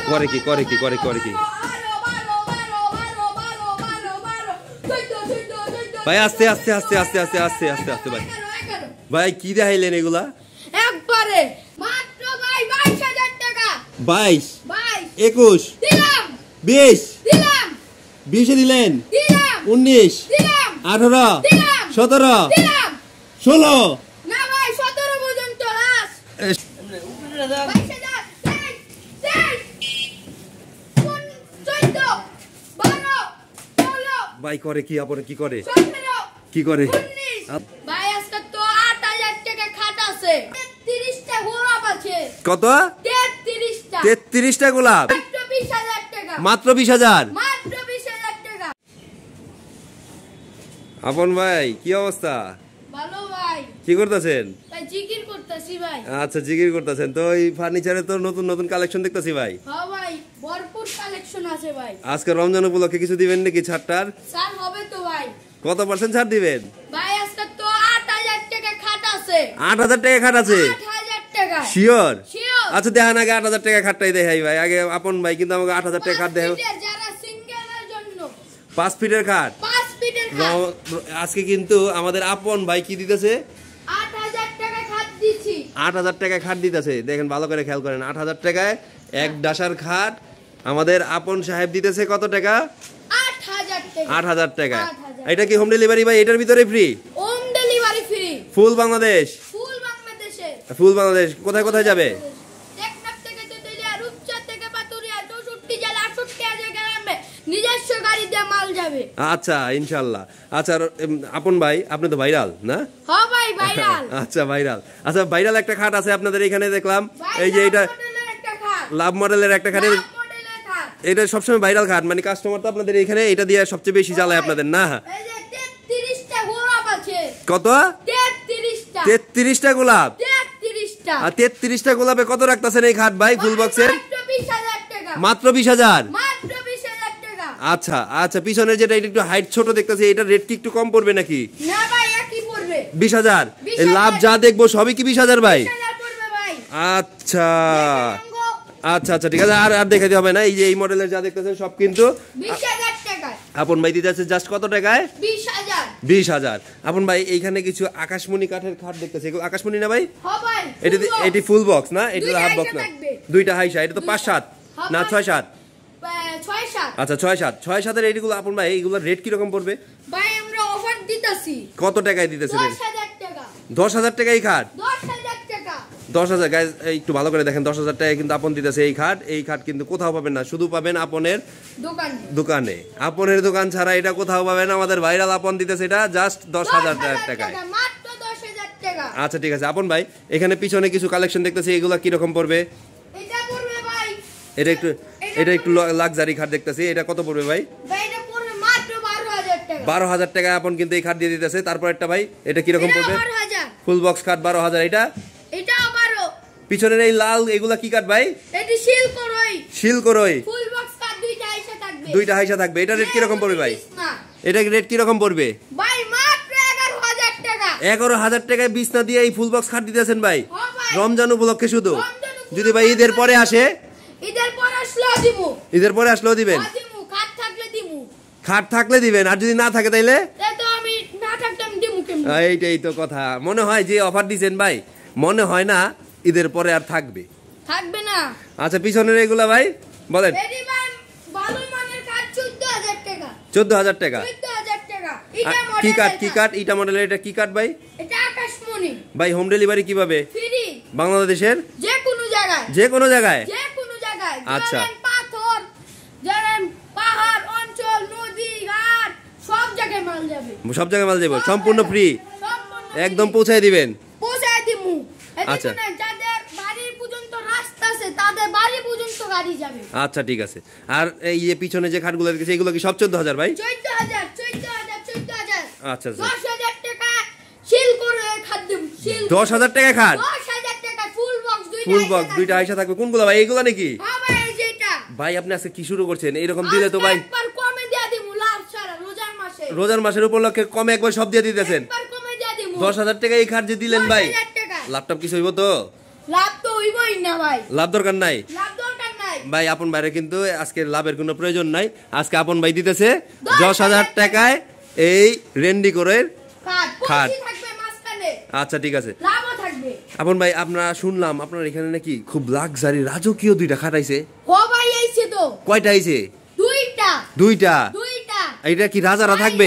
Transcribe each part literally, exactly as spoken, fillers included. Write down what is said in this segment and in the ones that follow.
করে কি করে কি করে করে কি ভাই আস্তে আস্তে আস্তে আস্তে আস্তে আস্তে আস্তে আস্তে ভাই ভাই কি দেখাইলেন এগুলা একবারে মাত্র ভাই বাইশ হাজার টাকা বাইশ বাইশ একুশ দিলাম বিশ দিলাম বিশে দিলেন দিলাম উনিশ দিলাম আঠারো দিলাম সতেরো দিলাম ষোলো না ভাই সতেরো পর্যন্ত লাস্ট বাইশ হাজার তেইশ তেইশ চৌদ্দ বারো ষোলো ভাই করে কি আপরে কি করে সতেরো কি করে উনিশ ভাই আজকে তো আট হাজার টাকা খাট আছে তেত্রিশ টা গোলাপ আছে কত তেত্রিশ টা তেত্রিশ টা গোলাপ মাত্র বিশ হাজার টাকা মাত্র বিশ হাজার মাত্র বিশ হাজার টাকা আপন ভাই কি অবস্থা ভালো ভাই কি করতেছেন ভাই জিকির করতেছি ভাই আচ্ছা জিকির করতেছেন তো এই ফার্নিচারে তো নতুন নতুন কালেকশন দেখতেছি ভাই হ্যাঁ ভাই ভরপুর কালেকশন আছে ভাই আজকে রমজান উপলক্ষে কিছু দিবেন নাকি ছাড়টার স্যার হবে তো ভাই কত পার্সেন্ট ছাড় দিবেন ভাই আজকে তো আট হাজার টাকা খাট আছে আট হাজার টাকা খাট আছে আট হাজার টাকা শিওর শিওর আচ্ছা দেখান আগে আট হাজার টাকা খাটটাই দেখাই ভাই আগে আপন ভাই কিন্তু আমাকে আট হাজার টাকা খাট দেখাও যারা সিঙ্গেলের জন্য পাঁচ ফিটের খাট পাঁচ ফিটের খাট আজকে কিন্তু আমাদের আপন ভাই কি দিতেছে আট হাজার টাকা খাট দিছি আট হাজার টাকা খাট দিতেছে দেখেন ভালো করে খেয়াল করেন আট হাজার টাকায় এক ডাসার খাট আমাদের আপন সাহেব দিতেছে কত টাকা আট হাজার টাকা আট হাজার টাকা আট হাজার। এটা কি হোম ডেলিভারি ভাই এটার ভিতরে free home delivery free full Bangladesh full বাংলাদেশে ফুল বাংলাদেশ কোথায় কোথায় যাবে টেকনাফ থেকে তেতুলিয়া রূপচাঁদ থেকে পাতুরিয়া চৌষট্টি জেলা আটষট্টি হাজার গ্রামে নিজস্ব গাড়ি দিয়ে মাল যাবে আচ্ছা ইনশাআল্লাহ আচ্ছা আর, উম, আপন ভাই আপনি তো ভাইরাল না হ্যাঁ ভাই ভাইরাল আচ্ছা ভাইরাল আচ্ছা ভাইরাল একটা খাট আছে আপনাদের এখানে দেখলাম এই যে এটা মডেলের একটা খাট লাভ মডেলের একটা খাট লাভ মডেলের খাট এটা সবসময় ভাইরাল খাট মানে কাস্টমার তো আপনাদের এখানে এটা দিয়ে সবচেয়ে বেশি জ্বালায় আপনাদের না এই যে তেত্রিশ টা গোলাপ আছে কত তেত্রিশ টা তেত্রিশ টা গোলাপ তেত্রিশ টা আর তেত্রিশ টা গোলাপে কত রাখতেছেন এই খাট ভাই ফুল বক্সের মাত্র বিশ হাজার টাকা মাত্র বিশ হাজার মাত্র বিশ হাজার টাকা আচ্ছা আচ্ছা পিছনের যেটা এটা একটু হাইট ছোট দেখতেছি এটা রেট কি একটু কম পড়বে নাকি না ভাই একই পড়বে বিশ হাজার বিশ এই লাভ যা দেখবো সবই কি বিশ হাজার ভাই বিশ হাজার পড়বে ভাই আচ্ছা আচ্ছা আচ্ছা ঠিক আছে আর আর দেখাতে হবে না এই যে এই মডেলের যা দেখতেছেন সব কিন্তু বিশ হাজার টাকায় আপন ভাই দিতে আছে জাস্ট কত টাকায় বিশ হাজার বিশ হাজার আপন ভাই এইখানে কিছু আকাশমণি কাঠের খাট দেখতেছি এগুলো আকাশমণি না ভাই হ্যাঁ ভাই এটি এটি ফুল বক্স না এটি দুইটা হাফ হাইসা বক্স না থাকবে। দুইটা হাইসা এটা তো পাঁচ সাত হ্যাঁ না ভাই। ছয় সাত ছয় সাত আচ্ছা ছয় সাত ছয় সাতের এইগুলো আপন ভাই এইগুলোর রেট কিরকম পড়বে ভাই আমরা অফার দিতাছি কত টাকায় দিতেছেন দশ হাজার টাকা দশ হাজার টাকা এই খাট দশ হাজার টাকা দশ হাজার গাইজ একটু ভালো করে দেখেন দশ হাজার টাকায় কিন্তু আপন দিতেছে এই খাট এই খাট কিন্তু কোথাও পাবেন না শুধু পাবেন আপনের দোকানে দোকানে আপনের দোকান ছাড়া এটা কোথাও পাবেন না আমাদের ভাইরাল আপন দিতেছে এটা জাস্ট দশ হাজার টাকায় মাত্র দশ হাজার টাকা আচ্ছা ঠিক আছে আপন ভাই এখানে পিছনে কিছু কালেকশন দেখতেছি এগুলা কিরকম পড়বে এটা পড়বে ভাই এটা একটু এটা একটু লাক্সারি খাট দেখতেছি এটা কত পড়বে ভাই ভাই এটা পড়বে মাত্র বারো হাজার টাকা বারো হাজার টাকা আপন কিন্তু এই খাট দিয়ে দিতেছে তারপর একটা ভাই এটা কিরকম এটা পড়বে বারো হাজার ফুল বক্স খাট বারো হাজার এটা এটা বারো পিছনের এই লাল এগুলা কি কাঠ ভাই এটি সিল করই শিল করই ফুল বক্স কাট দুইটা আইসা থাকবে দুইটা হাইসা থাকবে এটা রেট কিরকম পড়বে ভাই না এটা রেট কিরকম পড়বে ভাই মাত্র এগারো হাজার টাকা এগারো হাজার টাকায় বিছনা দিয়ে এই ফুল বক্স খাট দিতেছেন ভাই হ্যাঁ ভাই। রমজান উপলক্ষে শুধু রমজান উপলক্ষে যদি ভাই ঈদের পরে আসে ঈদের পর আসলো দিমু ঈদের পরে আসলেও দিবেন দিমু খাট থাকলে দিমু খাট থাকলে দিবেন আর যদি না থাকে তাইলে তাই তো আমি না থাকতাম দিমু কেমন এইটাই তো কথা মনে হয় যে অফার দিছেন ভাই মনে হয় না ঈদের পরে আর থাকবে থাকবে না আচ্ছা পিছনের এগুলা ভাই বলেন এডি ভাই ভালো মানের কাট চৌদ্দ হাজার টাকা চোদ্দ হাজার টাকা চৌদ্দ হাজার টাকা এটা আর মডেল কি কাঠ কি কাঠ ইটা মডেলের এটা কি কাঠ ভাই এটা আকাশমণি ভাই হোম ডেলিভারি কিভাবে ফ্রি বাংলাদেশের যে কোনো জায়গায় যে কোনো জায়গায় যে কোনো জায়গায় আচ্ছা। ধরেন পাথর ধরেন পাহাড় অঞ্চল নদী ঘাট সব জায়গায় মাল যাবে সব জায়গায় মাল যাবে সব সম্পূর্ণ জায়গায়। ফ্রি সম্পূর্ণ একদম free। পৌঁছায় দিবেন পৌঁছায় দিমু আচ্ছা। আচ্ছা যাদের বাড়ি পর্যন্ত রাস্তা আছে তাদের বাড়ি পর্যন্ত গাড়ি যাবে আচ্ছা ঠিক আছে আর এই যে পিছনে যে খাটগুলো রেখেছে এগুলো কি সব চোদ্দ হাজার ভাই চৌদ্দ হাজার চৌদ্দ হাজার চৌদ্দ হাজার আচ্ছা আচ্ছা দশ হাজার টাকা শিল করে খাদ্য শিল দশ হাজার টাকা খাট দশ হাজার টাকা ফুল বক্স দুইটা ফুল বক্স দুইটা আইসা থাকবে কোনগুলো ভাই এইগুলো নাকি হ্যাঁ ভাই এই যেটা ভাই আপনি আজকে কি শুরু করছেন এরকম দিলে তো ভাই একবার কমে দিয়া দিমু লাভ ছাড়া রোজার মাসে রোজার মাসের উপলক্ষে কমে একবার সব দিয়ে দিতেছেন একবার কমে দিয়া দিমু দশ হাজার টাকা এই খাট যে দিলেন দশ ভাই হাজার টাকা। ল্যাপটপ কিছু হইব তো লাভ তো হইবই না ভাই লাভ দরকার নাই লাভ দরকার নাই ভাই আপন ভাইরে কিন্তু আজকে লাভের কোনো প্রয়োজন নাই, আজকে আপন ভাই দিতেছে দশ হাজার টাকায় এই রেন্ডি করে খাট। আচ্ছা ঠিক আছে আপন ভাই, আপনারা শুনলাম আপনার এখানে নাকি খুব লাক্সারি রাজকীয় দুইটা খাট আইছে। ও ভাই আইছে তো। কয়টা আইছে? দুইটা। দুইটা? দুইটা। এইটা কি রাজারা থাকবে?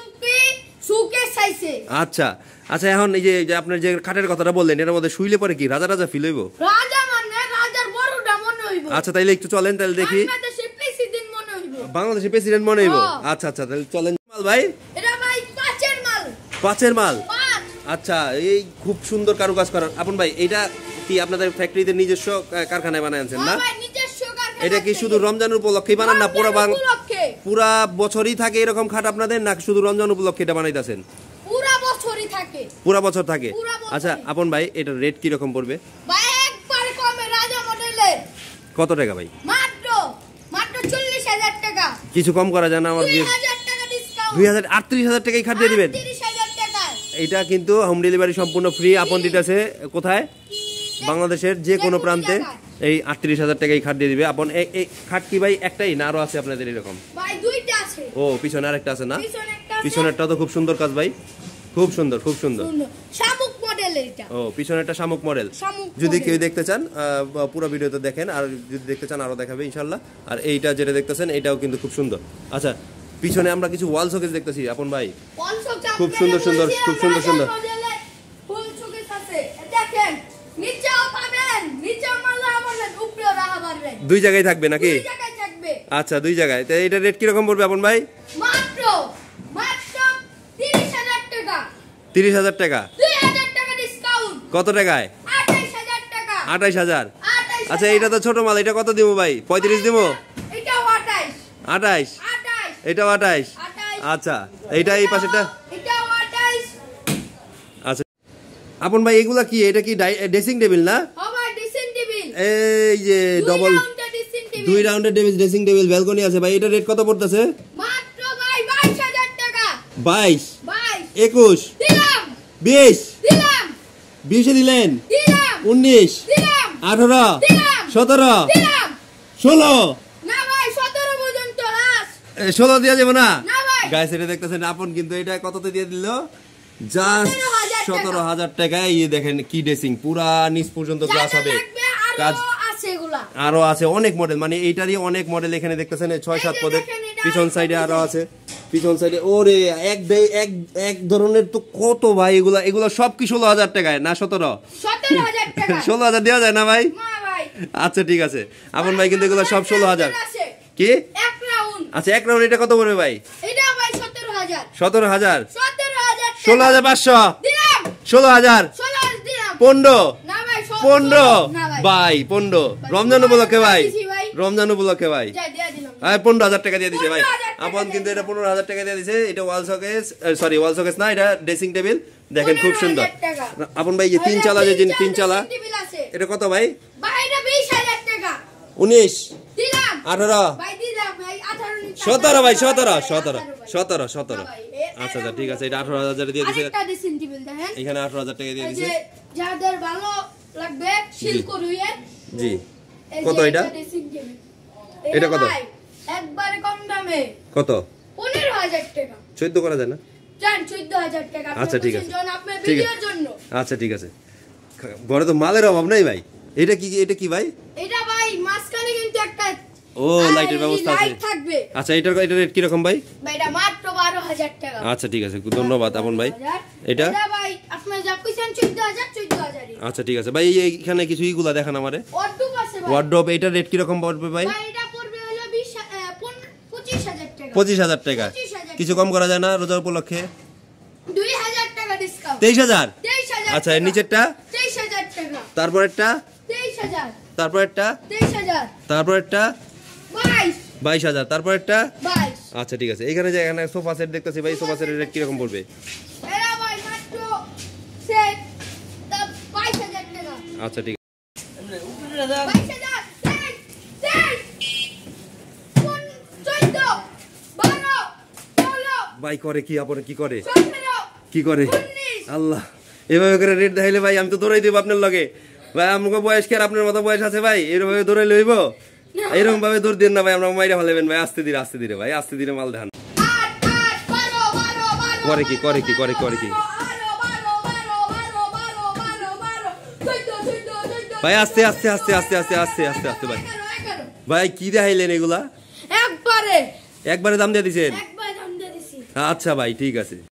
সুকেস আইছে। আচ্ছা আচ্ছা, এখন এই যে আপনার যে খাটের কথাটা বললেন এর মধ্যে শুইলে পরে কি রাজা রাজা ফিল হইব? রাজা মানে রাজার বড়টা মনে হইব। আচ্ছা তাইলে একটু চলেন, তাহলে দেখি। বাংলাদেশের প্রেসিডেন্ট মনে হইব। বাংলাদেশের প্রেসিডেন্ট মনে হইব? আচ্ছা আচ্ছা, তাহলে চলেন। মাল ভাই এটা ভাই পাঁচের মাল। পাঁচের মাল? পাঁচ। আচ্ছা, এই খুব সুন্দর কারুকাজ করা। আপন ভাই এটা কি আপনাদের ফ্যাক্টরিতে নিজস্ব কারখানায় বানায় আনছেন না? ভাই নিজস্ব কারখানা। এটা কি শুধু রমজান উপলক্ষে বানান না পুরো পুরা বছরই থাকে এরকম খাট আপনাদের, না শুধু রমজান উপলক্ষে এটা বানাইতেছেন? পুরা বছরই থাকে। পুরা বছর থাকে? আচ্ছা আপন ভাই এটার রেট কি রকম পড়বে? ভাই একবারে কমে রাজা মডেলের। কত টাকা ভাই? মাত্র মাত্র চল্লিশ হাজার টাকা। কিছু কম করা যায় না? আমার দুই হাজার টাকা ডিসকাউন্ট। দুই হাজার আটত্রিশ হাজার টাকায় খাট দিয়ে দিবেন? ত্রিশ হাজার টাকা। এটা কিন্তু হোম ডেলিভারি সম্পূর্ণ ফ্রি। আপন দিতেছে কোথায়? বাংলাদেশের যে কোনো প্রান্তে এই আটত্রিশ হাজার টাকায় খাট দিয়ে দিবে। আপন এই খাট কি ভাই একটাই না আরো আছে আপনাদের এরকম? ভাই দুইটা আছে। ও পিছনে আরেকটা আছে না? পিছনেরটা তো খুব সুন্দর কাজ ভাই, খুব সুন্দর খুব সুন্দর। শামুক মডেল এটা। ও পিছনেরটা শামুক মডেল। যদি কেউ দেখতে চান পুরো ভিডিওতে দেখেন, আর যদি দেখতে চান আরো দেখাবে ইনশাআল্লাহ। আর এইটা যেটা দেখতেছেন এটাও কিন্তু খুব সুন্দর। আচ্ছা পিছনে আমরা কিছু ওয়াল শোকেস দেখতেছি আপন ভাই, খুব সুন্দর সুন্দর খুব সুন্দর সুন্দর ফুল শোকেস আছে। দেখেন নিচেও পাবেন, নিচেও মালা আমাদের উপরেও রাখা পারবেন। দুই জায়গায় থাকবে নাকি? দুই জায়গায় থাকবে। আচ্ছা দুই জায়গায়। তো এটা রেট কি রকম পড়বে আপন ভাই? মাত্র মাত্র ত্রিশ হাজার টাকা। ত্রিশ হাজার টাকা? দুই হাজার টাকা ডিসকাউন্ট। কত টাকায়? আঠাইশ হাজার টাকা। আঠাইশ হাজার? আচ্ছা এটা তো ছোট মাল, এটা কত দিব ভাই? পঁয়ত্রিশ দিব? এটাও আঠাইশ। আঠাইশ? আঠাইশ। এটাও আঠাইশ? আচ্ছা এইটা এই পাশেটা? এটাও আঠাইশ। আচ্ছা আপন ভাই এগুলা কি? এটা কি ড্রেসিং টেবিল না? হ্যাঁ ভাই ড্রেসিং টেবিল। এই যে ডবল দুই রাউন্ডের ড্রেসিং টেবিল ব্যালকনি আছে ভাই। এটা রেট কত পড়তেছে? মাত্র ভাই বাইশ হাজার টাকা। বাইশ? বাইশ। একুশ? দিলাম। বিশ? দিলাম। বিশে দিলেন? দিলাম। উনিশ? দিলাম। আঠারো? দিলাম। সতেরো? দিলাম। ষোলো? না ভাই সতেরো পর্যন্ত লাস্ট। ষোলো দিয়ে যাবো না? না ভাই। গাইস এটা দেখতেছেন আপন কিন্তু এটা কততে দিয়ে দিল? জাস্ট সতেরো হাজার টাকায়। এই দেখেন কি ড্রেসিং, পুরা নিচ পর্যন্ত গ্লাস হবে। কাজ আরো আছে অনেক মডেল, মানে এইটারই অনেক মডেল এখানে দেখতেছেন ছয় সাত পদের। পিছন সাইডে আরো আছে, পিছন সাইডে ওরে এক এক এক ধরনের তো কত ভাই। এগুলা এগুলা সব কি ষোলো হাজার টাকায় না সতেরো? ষোলো হাজার দেওয়া যায় না ভাই? আচ্ছা ঠিক আছে আপন ভাই, কিন্তু এগুলো সব ষোলো হাজার কি? আচ্ছা এক রাউন্ড এটা কত পড়বে ভাই? সতেরো হাজার? ষোলো হাজার পাঁচশো? ষোলো হাজার? পনেরো? পনেরো ভাই, পনেরো রমজান উপলক্ষে ভাই, রমজান উপলক্ষে ভাই পনেরো হাজার টাকা দিয়ে দিছে ভাই আপন। কিন্তু এটা পনেরো হাজার টাকা দিয়ে দিছে। এটা wall showcase, sorry wall showcase না, এটা ড্রেসিং টেবিল। দেখেন খুব সুন্দর আপন ভাই। যে তিন চালা, যে তিন চালা এটা কত ভাই? উনিশ? আঠারো? সতেরো ভাই, সতেরো সতেরো সতেরো সতেরো আচ্ছা আচ্ছা ঠিক আছে। এটা আঠারো হাজার দিয়ে দিছে এখানে, আঠারো হাজার টাকা দিয়ে দিছে। যাদের ভালো লাগবে শিল করুইয়ের। জি কত এটা? এটা কত? একবারে কম দামে। কত? পনেরো হাজার টাকা। চোদ্দ করা যায় না? জান চোদ্দ হাজার টাকা। আচ্ছা ঠিক আছে, আপনার ভিডিওর জন্য। আচ্ছা ঠিক আছে। বড় তো মালের অভাব নাই ভাই। এটা কি? এটা কি ভাই? এটা ভাই মাঝখানে কিন্তু একটা ও লাইটের ব্যবস্থা আছে। আচ্ছা এটার এটা রেট কি রকম ভাই? ভাই এটা মাত্র বারো হাজার টাকা। আচ্ছা ঠিক আছে, ধন্যবাদ আপন ভাই। এটা এটা ভাই আপনি যা কইছেন চোদ্দ হাজার, চোদ্দ হাজার। আচ্ছা ঠিক আছে ভাই। এইখানে কিছু ইগুলা দেখান আমারে। ওয়ার্ডরোব আছে ভাই। ওয়ার্ডরোব এটার রেট কি রকম পড়বে ভাই? ভাই এটা পড়বে হলো বিশ পঁচিশ হাজার টাকা। পঁচিশ হাজার টাকা? কিছু কম করা যায় না রোজা উপলক্ষে? দুই হাজার টাকা ডিসকাউন্ট। তেইশ হাজার? তেইশ হাজার। আচ্ছা এর নিচেরটা? তেইশ হাজার টাকা। তারপরেরটা? তেইশ হাজার। তারপরেরটা? তেইশ হাজার। তারপরেরটা? বাইশ। বাইশ হাজার। তারপরেরটা? বাইশ। আচ্ছা ঠিক আছে। এখানে যে এখানে সোফা সেট দেখতেছি ভাই, সোফা সেটের রেট কি রকম পড়বে? এরা ভাই মাত্র সেট বাইশ হাজার টাকা। আচ্ছা ঠিক আছে। বাইশ হাজার, তেইশ, তেইশ, চোদ্দ, বারো, ষোলো। ভাই করে কি আপনি? কি করে? সতেরো, কি করে? উনিশ। আল্লাহ, এভাবে করে রেট দেখাইলে ভাই আমি তো দৌড়াই দেবো আপনার লগে ভাই। আমাকে বয়স কি আর আপনার মতো বয়স আছে ভাই? এভাবে দৌড়াই লইব? এরকম ভাবে দৌড় দেন না ভাই, আমরা মাইরা ফেলাবেন ভাই। আস্তে ধীরে আস্তে ধীরে ভাই, আস্তে ধীরে মাল দেখান। করে কি করে কি করে করে কি ভাই? আস্তে আস্তে আস্তে আস্তে আস্তে আস্তে আস্তে আস্তে ভাই। ভাই কি দেখাইলেন এগুলা? একবারে একবারে দাম দিয়ে দিছেন? একবারে দাম দিয়ে দিছি। আচ্ছা ভাই ঠিক আছে।